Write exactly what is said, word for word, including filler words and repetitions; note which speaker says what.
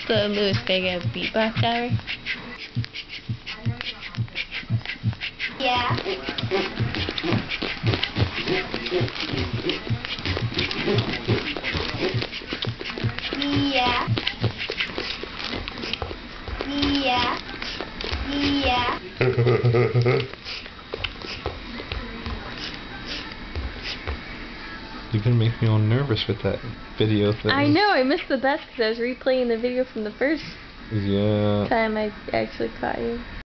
Speaker 1: the most big beatbox ever?
Speaker 2: Yeah. Yeah. Yeah. Yeah.
Speaker 3: You're gonna make me all nervous with that video thing.
Speaker 1: I know, I missed the best because I was replaying the video from the first
Speaker 3: Yeah.
Speaker 1: time I actually caught you.